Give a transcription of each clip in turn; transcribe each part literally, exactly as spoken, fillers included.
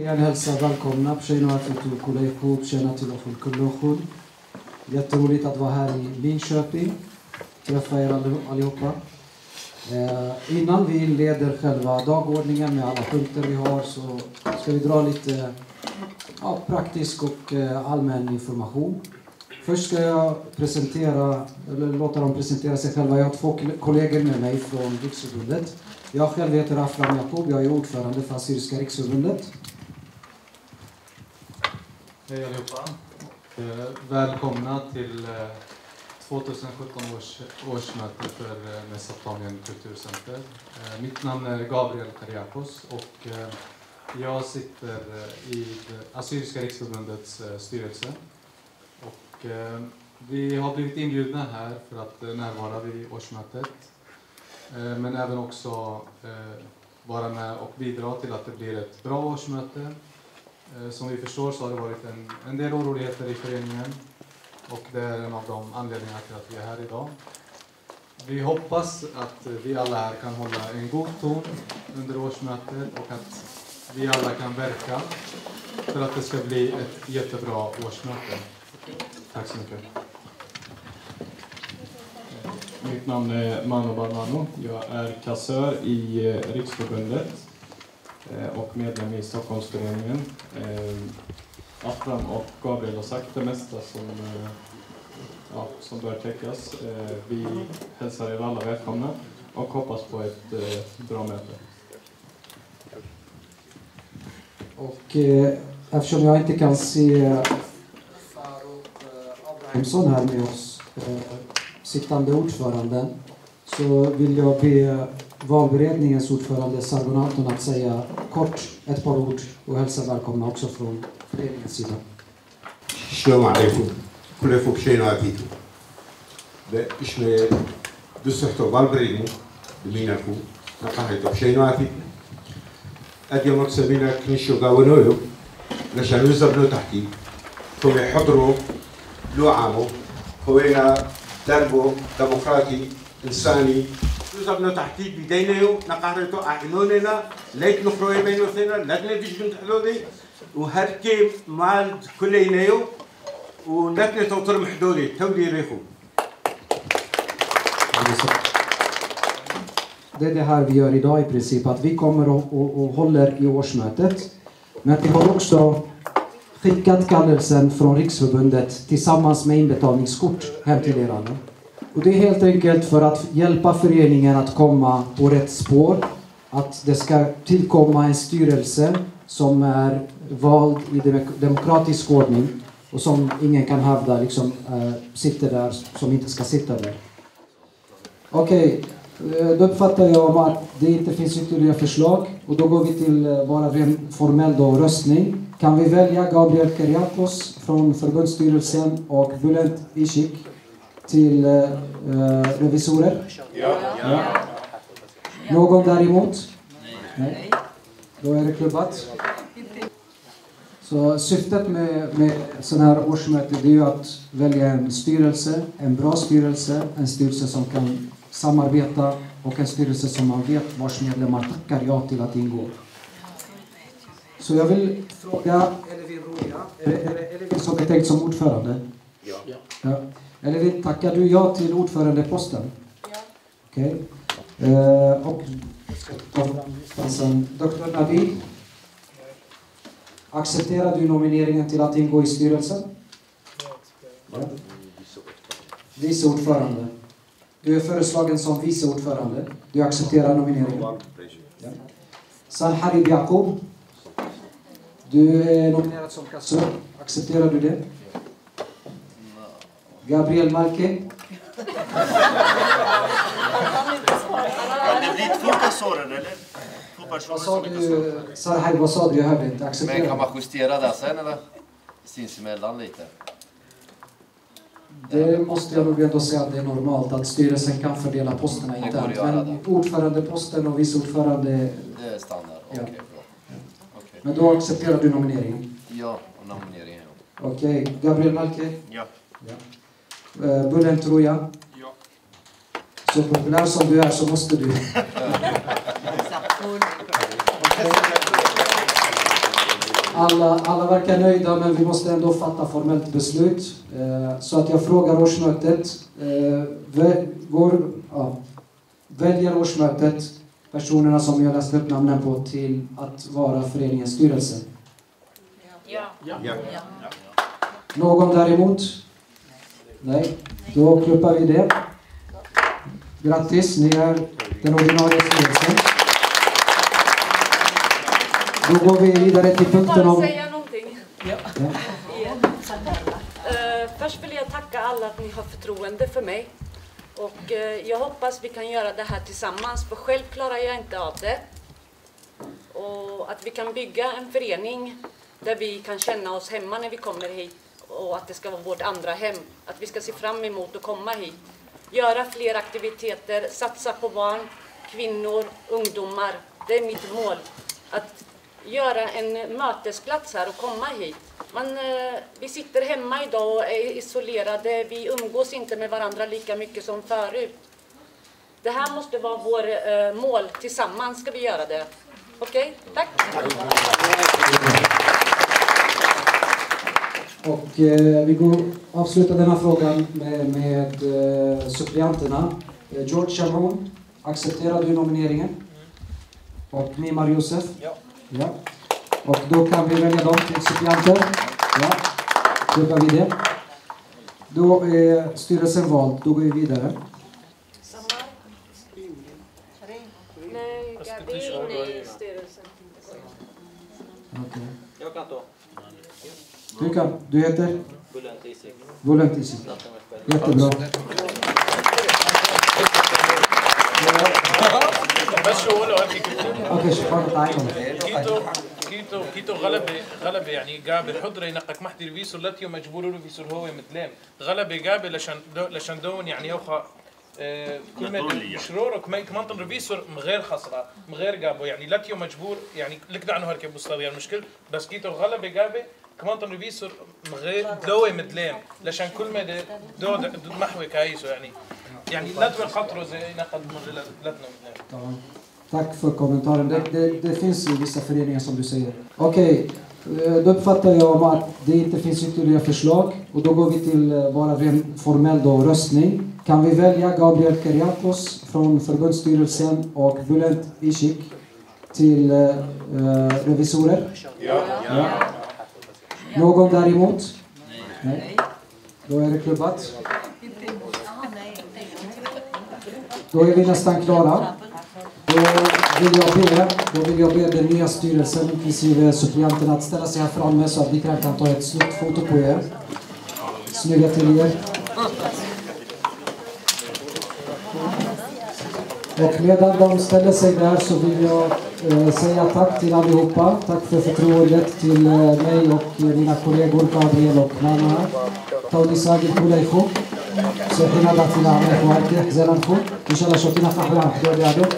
återigen hälsa välkomna Psheno Afitu Kuleko, Pshena till Oful Kullokun. Jätteroligt att vara här i Linköping. Träffa er allihopa. Eh, innan vi inleder själva dagordningen med alla punkter vi har så ska vi dra lite ja, praktisk och eh, allmän information. Först ska jag presentera, eller låta dem presentera sig själva. Jag har två kollegor med mig från Riksförbundet. Jag själv heter Afram Jakob, jag är ordförande för Assyriska Riksförbundet. Hej allihopa. Eh, välkomna till eh, tjugosjutton års årsmöte för eh, Mesopotamien kulturcenter. Eh, mitt namn är Gabriel Kariakos och eh, jag sitter eh, i Assyriska Riksförbundets eh, styrelse. Och, eh, vi har blivit inbjudna här för att eh, närvara vid årsmötet. Eh, men även också eh, vara med och bidra till att det blir ett bra årsmöte. Som vi förstår så har det varit en, en del oroligheter i föreningen och det är en av de anledningarna till att vi är här idag. Vi hoppas att vi alla här kan hålla en god ton under årsmötet och att vi alla kan verka för att det ska bli ett jättebra årsmöte. Tack så mycket. Mitt namn är Mano Barmano. Jag är kassör i Riksförbundet och medlem i Stockholmsföreningen. Eh, Afram och Gabriel har sagt det mesta som, eh, ja, som bör täckas. Eh, vi hälsar er alla välkomna och hoppas på ett eh, bra möte. Och eh, eftersom jag inte kan se Faruk Abrahamsson här med oss, eh, sittande ordföranden, så vill jag be valberedningens ordförande Sargonaton att säga kort ett par ord och hälsa välkomna också från föreningens sida. Shalom alaikum. Kuleko Psheno Afitu. Ishme dusahto valberedning Dominaku. Nakahito Psheno Afitu. أدي مكسبنا كنشو قاونويو لشان يزبنوا تحتي هم يحضروا لو عامو هوينا دربو ديمقراطي إنساني يزبنوا تحتي بدينيو نقارتو أعينوننا ليت نخروي بينو ثنا لكن فيش بنت حدودي وهركي مال كلينيو ونكني توتر محدودي تودي ريخو. Det är det här vi gör idag i princip, att vi kommer och, och, och håller i årsmötet. Men vi har också skickat kallelsen från Riksförbundet tillsammans med inbetalningskort hem till er alla. Och det är helt enkelt för att hjälpa föreningen att komma på rätt spår. Att det ska tillkomma en styrelse som är vald i demokratisk ordning och som ingen kan hävda liksom, äh, sitter där som inte ska sitta där. Okej. Okay. Då uppfattar jag att det inte finns ytterligare förslag och då går vi till bara ren formell då, röstning. Kan vi välja Gabriel Kariakos från förbundsstyrelsen och Bülent Işık till eh, revisorer? Ja. Ja. Någon däremot? Nej. Då är det klubbat. Så syftet med, med sån här årsmöte är ju att välja en styrelse, en bra styrelse, en styrelse som kan samarbeta och en styrelse som man vet vars medlemmar tackar ja till att ingå. Så jag vill fråga Elevin Roja, är det, är det Elevin som är tänkt som ordförande? Ja. Ja. Elevin, tackar du ja till ordförandeposten? Ja. Okej. Okay. Uh, och doktor Navid, accepterar du nomineringen till att ingå i styrelsen? Ja. Vice ordförande. Du är föreslagen som vice ordförande. Du accepterar nomineringen. Ja. Sanharib Jakob. Du är nominerad som kassör. Accepterar du det? Gabriel Malke. Det blir två kassörer, eller? Två personer. Vad sa du? Sanharib, vad sa du? Jag hörde inte. Accepterar. Men kan man justera det sen eller? Sinsemellan lite? Det måste jag nog ändå säga att det är normalt att styrelsen kan fördela posterna internt. Men ordförandeposten och vice ordförande... Det är standard, okej, okay, ja. bra. Ja. Okay. Men då accepterar du nomineringen? Ja, och nomineringen. Ja. Okej, okay. Gabriel Malke? Ja. Ja. Uh, Bülent Roja? Ja. Så populär som du är så måste du. Alla, alla verkar nöjda, men vi måste ändå fatta formellt beslut. Eh, så att jag frågar årsmötet. Eh, vä går, ja, väljer årsmötet personerna som jag läste upp namnen på till att vara föreningens styrelse? Ja. Ja. Ja. Ja. Någon däremot? Nej. Då klubbar vi det. Grattis, ni är den ordinarie styrelsen. Då går vi vidare till punkten om... Får jag säga någonting? Ja. Ja. Uh, först vill jag tacka alla att ni har förtroende för mig. Och uh, jag hoppas vi kan göra det här tillsammans, för själv klarar jag inte av det. Och att vi kan bygga en förening där vi kan känna oss hemma när vi kommer hit. Och att det ska vara vårt andra hem. Att vi ska se fram emot att komma hit. Göra fler aktiviteter, satsa på barn, kvinnor, ungdomar. Det är mitt mål. Att göra en mötesplats här och komma hit. Man, eh, vi sitter hemma idag och är isolerade. Vi umgås inte med varandra lika mycket som förut. Det här måste vara vår eh, mål. Tillsammans ska vi göra det. Okej, okay? Tack. Och eh, vi går avsluta denna frågan med, med eh, suppleanterna. Eh, George Sharon, accepterar du nomineringen? Och Mimar Youssef? Ja. Ja. Och då kan vi välja dem till suppleanter. Ja. Då går vi det. Då är styrelsen vald. Då går vi vidare. Nej, Gabi i styrelsen. Okej. Jag kan ta. Du kan. Du heter? Bulent Isik. Bulent Isik. Jättebra. بس شو لو هيك اوكي شكرا تعالوا كيتو كيتو كيتو غلبه غلبه يعني جابر حضري نقك محدي الفيسور لاتيو مجبور له فيسور هو متلام غلبه جابر لشان دو لشان دون يعني يوخا كل ما مشرور وكمان كمان طن الفيسور من غير خسره من غير جابو يعني لاتيو مجبور يعني لك عنه هركب بوستاوي المشكل بس كيتو غلبه جابر كمان طن الفيسور من غير دوي متلام لشان كل ما دو دو محوي كايسو يعني يعني لا تبقى خطره زي نقد من لاتنا متلام. Tack för kommentaren. Det, det, det finns ju vissa föreningar som du säger. Okej, okay. Då uppfattar jag att det inte finns ytterligare förslag. Och då går vi till bara ren formell då, röstning. Kan vi välja Gabriel Kyriakos från förbundsstyrelsen och Bulent Isik till uh, revisorer? Ja. Ja. Någon däremot? Nej. Då är det klubbat. Då är vi nästan klara. Då vill jag be, då vill jag be den nya styrelsen, inklusive suppleanterna, att ställa sig här framme så att vi kan ta ett snyggt foto på er. Snygga till er. Och medan de ställer sig där så vill jag eh, säga tack till allihopa. Tack för förtroendet till eh, mig och mina kollegor Gabriel och Nana. Taudi Sagil Kulejko. Så hela dagen med Marke Zelanko. Inshallah shotina fahran då det är.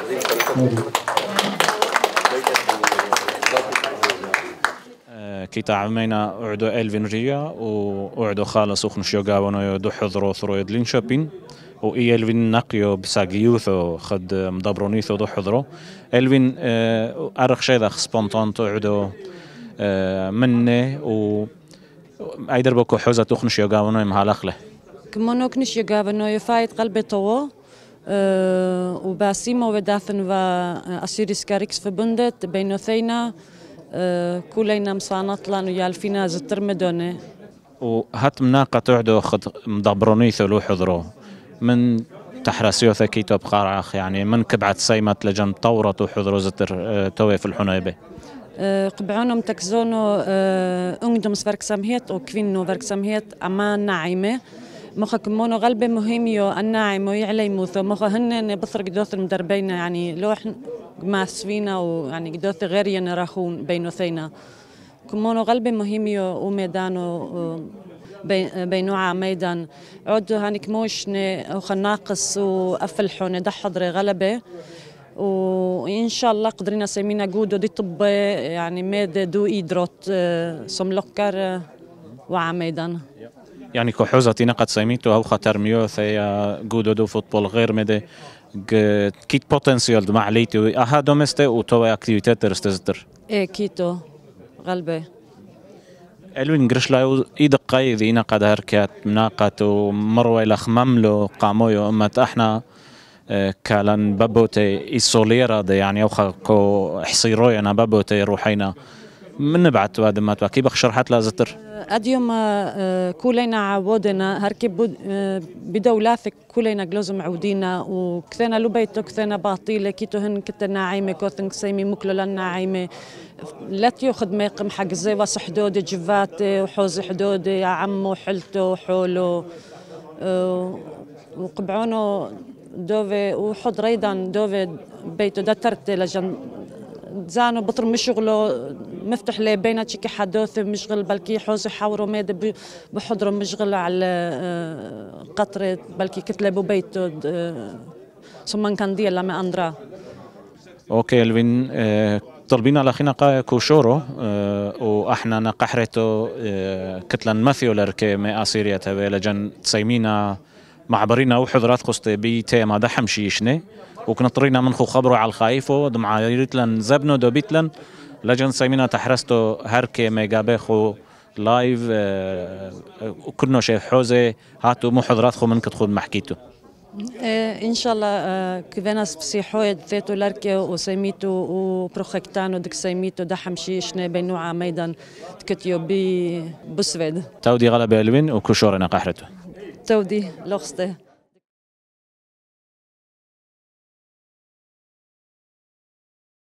كي تعمينا أعدو إلفين ريا وأعدو خالص وخنش يوغاونو يدو حضرو ثرو يدلين شابين وإي إلفين نقيو بساقيوثو خد مدبرونيثو دو حضرو إلفين أرخ شيدا سبونتانتو أعدو مني و أيدر بكو حوزة تخنش يوغاونو مهالخله كمونو كنش يوغاونو يفايد قلبي طوو وباسيمو وداثن وأسيريسكا ريكسفörbundet بينوثينا كلنا مصانطلان ويالفينا زترمدوني وهات مناقة تعدو خد مدبرونيثو لو حضرو من تحرسيوثا كيتو بقارعخ يعني من كبعت سيمات لجن طورة وحضرو زتر توي في الحنايبة قبعونهم تكزونو ungdomsverksamhet och kvinnoverksamhet أمان ناعمة مخا كمونو غلبة مهميو الناعم ويعلي موثو مخا هن بثر قدوث المدربين يعني لوح ماسفينا ويعني قدوث غير ينراخون بينو ثينا كمونو غلبة مهميو وميدانو بينوعا ميدان عودو هانيك موشني وخناقص وأفلحون دحضري غلبة وإن شاء الله قدرنا سيمينا جودو دي طب يعني ميد دو إيدروت سملوكر وعميدان يعني كحوزتي نقد سيميتو أو خطر ميو ثيا جودو دو فوتبول غير مدى كيت بوتنسيال مع ليتو أها دومستي وتوا أكتيفيتات ترستزتر إيه كيتو غلبة الوين قرش لايو إيد قايد إنا قد هركات مناقات ومروي لخمملو قامويو أمت إحنا كالن بابوتي إيسوليرا ده يعني أوخا كو حصيروي أنا بابوتي روحينا من نبعت وهذا ما تواكي بخشر حتى لازتر أديوم كلنا عودنا هركب بدولافك كلنا جلوز معودينا وكثنا لبيتو كثنا باطيلة كيتوهن كت ناعيمة كوثن سيمي مكلو للناعيمة لا تياخذ ميقم حق زي واس حدود جفات وحوز حدود يا عمو حلتو حولو وقبعونو دوفي وحض ريدا دوفي بيتو دترت لجن زانو بطر مشغلو مفتح لي بينا تشكي حدوث مشغل بلكي حوزي حاورو ميد بحضرو مشغل على قطرة بلكي كتلبو بيتو ثم كان دي لما أندرا اوكي الوين اه طلبين على خينا كوشورو اه واحنا نقحرتو اه كتلن مثيولر كما اسيريا تبع لجن تسيمينا معبرينا وحضرات قصتي بي تيما دحم شيشني وكنطرينا من خو خبرو على الخايفو دمع يريتلن زبنو دوبيتلن لجن سيمينا تحرستو هركي ميجابيخو لايف اه وكلنا شيء حوزي هاتو محضرات خو من كتخود محكيتو ان شاء الله كذناس بسيحويد ذاتو لاركي وسيميتو وبروخكتانو دك سيميتو دحم شيشني بينوعا ميدان تكتيو بي بسفيد تودي غلبة الوين وكشورنا قحرته تودي لوخسته